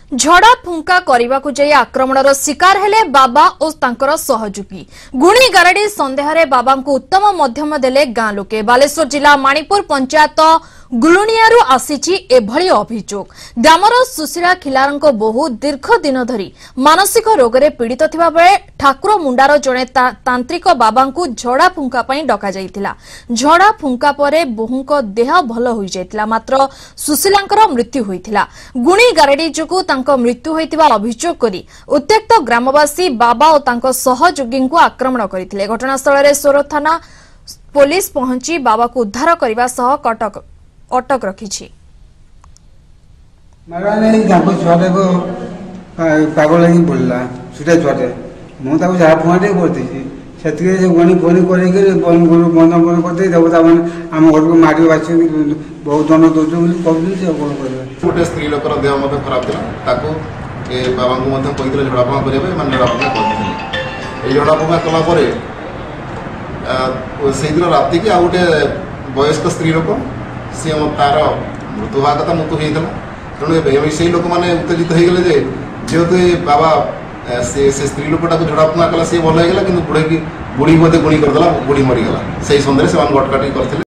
झड़ा फुंका करने जाई आक्रमणर शिकार हेले बाबा और तांकर सहयोगी गुणी गारडी संदेह रे बाबा को उत्तम मध्यम देले गां लोके। बालेश्वर जिला माणिपुर पंचायत गुलुनियारू आसीची एभली अभियोग। ग्रामर सुशीला खिलारंको बहु दीर्घ दिन धरी मानसिक रोगरे पीड़ित थिबा बेले ठाकुर मुंडार जणे तांत्रिक बाबा को झड़ा फुंका पई डका जाइतिला। झड़ा फुंका परे बहुंको देह भल होई जाइतिला, मात्र सुशीलांकर मृत्यु होइतिला। गुणी गारडी जुगु तांको मृत्यु होइतिबा अभियोग करी उत्त्यक्त ग्रामवासी बाबा और तांको सहयोगी को आक्रमण करथिले। घटनास्थल रे सोर थाना पुलिस पहुंची बाबा को उद्धार करबा सह अटक रखी। पागल ही बोलला छुटा छुआटे मुझे जहाँ फुआटे करती गणी फोन कर बंद बंद करते आम घर को मार बास बहुत दंड दौर गोटे स्त्री लोकर देह खराब था बाबा को झड़ाफुआ करने झड़ाफुआ करते झड़ाफुआ कलापर से दिन राति की आउ गए वयस्क स्त्री लोक सी तार मृत्यु हवा कथा मृत्यु होता तेणु से लोक मैंने उत्तेजित हो गले जेहेतु बाबा से स्त्री लोकटा झड़ाफुआ कला सी भल होगा कि बुढ़ी बुढ़ी गुणी करदेला बुढ़ी मरीगला से सन्देह से गटकाटी करते।